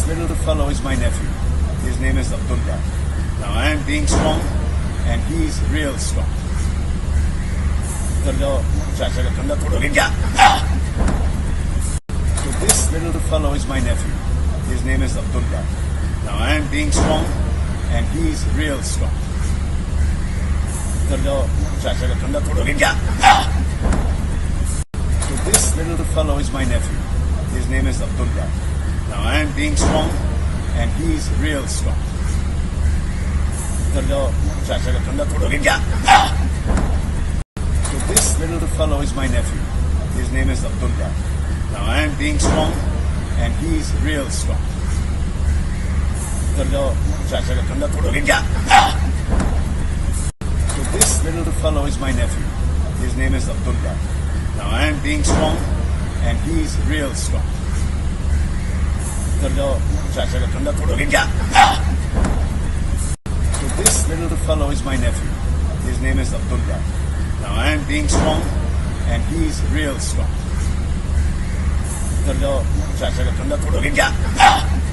this little fellow is my nephew. His name is Abdullah. Now I am being strong and he is real strong. So this little fellow is my nephew. His name is Abdullah. Now I am being strong and he is real strong. So this little fellow is my nephew. His name is Abdullah. Now I am being strong and he is real strong. So this little fellow is my nephew. His name is Abdullah. Now I am being strong and he is real strong. So this little fellow is my nephew. His name is Abdullah. Now I am being strong and he is real strong. So this little fellow is my nephew. His name is Abdullah. Now I am being strong and he is real strong. So